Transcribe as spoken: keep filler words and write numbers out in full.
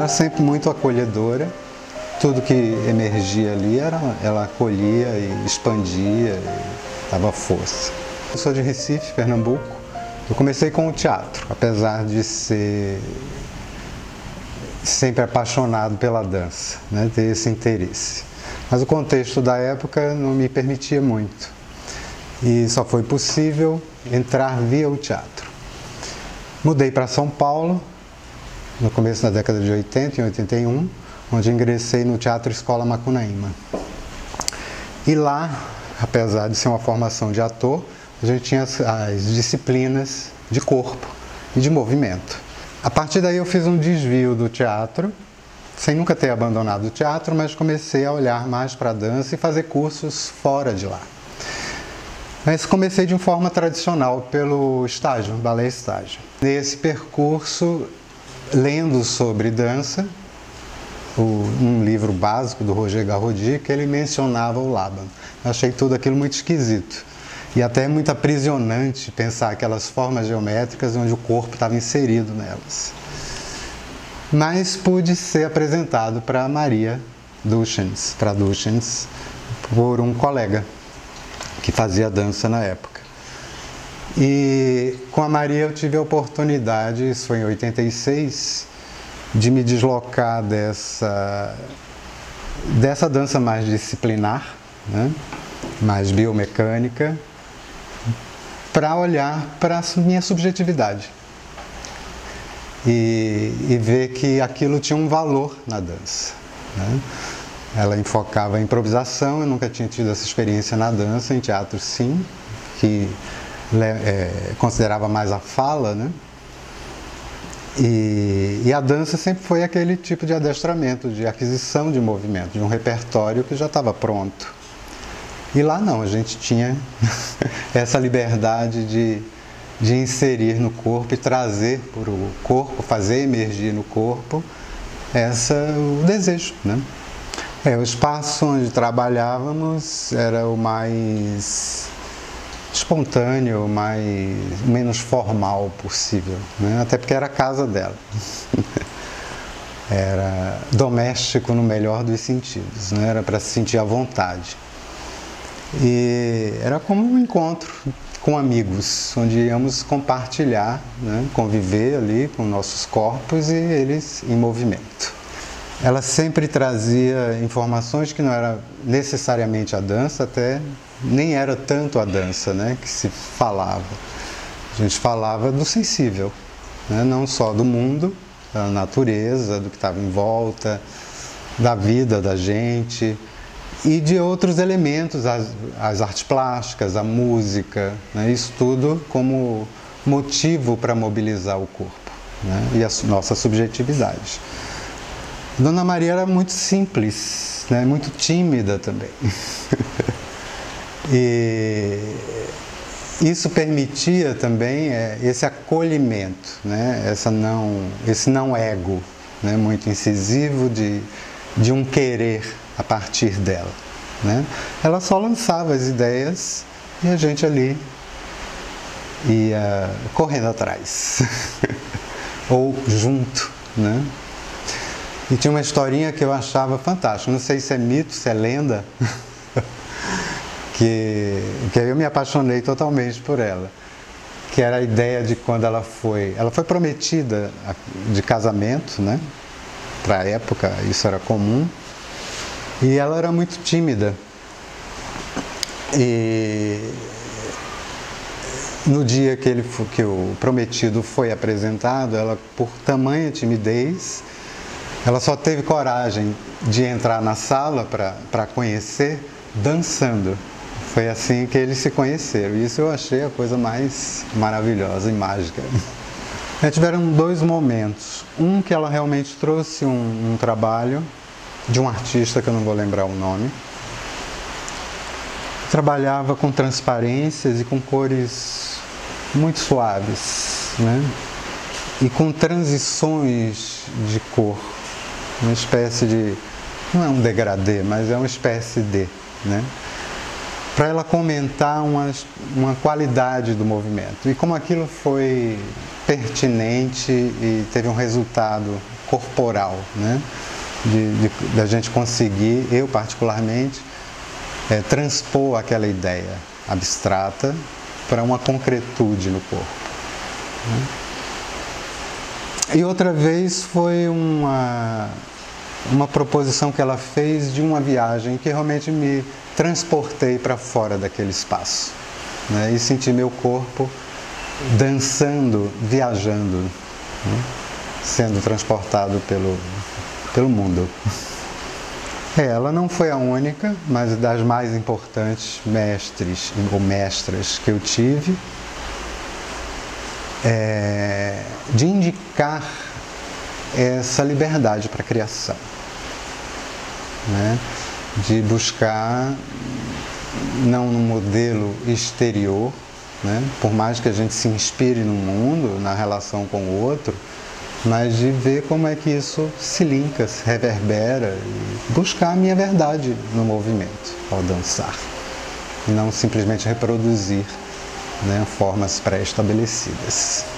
era sempre muito acolhedora. Tudo que emergia ali, era, ela acolhia e expandia e dava força. Eu sou de Recife, Pernambuco. Eu comecei com o teatro, apesar de ser sempre apaixonado pela dança, né, ter esse interesse. Mas o contexto da época não me permitia muito. E só foi possível entrar via o teatro. Mudei para São Paulo, no começo da década de oitenta, em oitenta e um, onde ingressei no Teatro Escola Macunaíma. E lá, apesar de ser uma formação de ator, a gente tinha as, as disciplinas de corpo e de movimento. A partir daí eu fiz um desvio do teatro, sem nunca ter abandonado o teatro, mas comecei a olhar mais para a dança e fazer cursos fora de lá. Mas comecei de uma forma tradicional, pelo estágio, balé estágio. Nesse percurso, lendo sobre dança, um livro básico do Roger Garaudy, que ele mencionava o Laban. Achei tudo aquilo muito esquisito. E até muito aprisionante pensar aquelas formas geométricas onde o corpo estava inserido nelas. Mas pude ser apresentado para Maria Duchens, para Duchens, por um colega que fazia dança na época. E com a Maria eu tive a oportunidade, isso foi em oitenta e seis, de me deslocar dessa, dessa dança mais disciplinar, né, mais biomecânica, para olhar para a minha subjetividade e, e ver que aquilo tinha um valor na dança, né? Ela enfocava a improvisação, eu nunca tinha tido essa experiência na dança, em teatro sim, que é, considerava mais a fala, né? E, e a dança sempre foi aquele tipo de adestramento, de aquisição de movimento, de um repertório que já estava pronto. E lá não, a gente tinha essa liberdade de, de inserir no corpo e trazer para o corpo, fazer emergir no corpo essa, o desejo, né? É, o espaço onde trabalhávamos era o mais espontâneo, mais, menos formal possível, né? Até porque era a casa dela. Era doméstico no melhor dos sentidos, né? Era para se sentir à vontade. E era como um encontro com amigos, onde íamos compartilhar, né? Conviver ali com nossos corpos e eles em movimento. Ela sempre trazia informações que não era necessariamente a dança, até nem era tanto a dança, né, que se falava. A gente falava do sensível, né, não só do mundo, da natureza, do que estava em volta, da vida da gente e de outros elementos, as, as artes plásticas, a música, né, isso tudo como motivo para mobilizar o corpo, né, e a nossa subjetividade. Dona Maria era muito simples, né, muito tímida também. E isso permitia também é, esse acolhimento, né, essa não, esse não ego, né, muito incisivo de, de um querer a partir dela, né. Ela só lançava as ideias e a gente ali ia correndo atrás, ou junto, né. E tinha uma historinha que eu achava fantástica, não sei se é mito, se é lenda, que, que eu me apaixonei totalmente por ela, que era a ideia de quando ela foi, ela foi prometida de casamento, né, para a época isso era comum, e ela era muito tímida, e no dia que, ele, que o prometido foi apresentado, ela, por tamanha timidez, ela só teve coragem de entrar na sala para conhecer dançando. Foi assim que eles se conheceram. Isso eu achei a coisa mais maravilhosa e mágica. E tiveram dois momentos. Um que ela realmente trouxe um, um trabalho de um artista que eu não vou lembrar o nome. Trabalhava com transparências e com cores muito suaves, né? E com transições de cor. Uma espécie de, não é um degradê, mas é uma espécie de, né? Para ela comentar uma, uma qualidade do movimento. E como aquilo foi pertinente e teve um resultado corporal, né? De, de, de a gente conseguir, eu particularmente, é, transpor aquela ideia abstrata para uma concretude no corpo, né? E outra vez foi uma, uma proposição que ela fez de uma viagem que realmente me transportei para fora daquele espaço, né? E senti meu corpo dançando, viajando, né? Sendo transportado pelo, pelo mundo. É, ela não foi a única, mas das mais importantes mestres ou mestras que eu tive, é, de indicar essa liberdade para a criação, né? De buscar, não no modelo exterior, né? Por mais que a gente se inspire no mundo, na relação com o outro, mas de ver como é que isso se linka, se reverbera, e buscar a minha verdade no movimento, ao dançar, e não simplesmente reproduzir, né, formas pré-estabelecidas.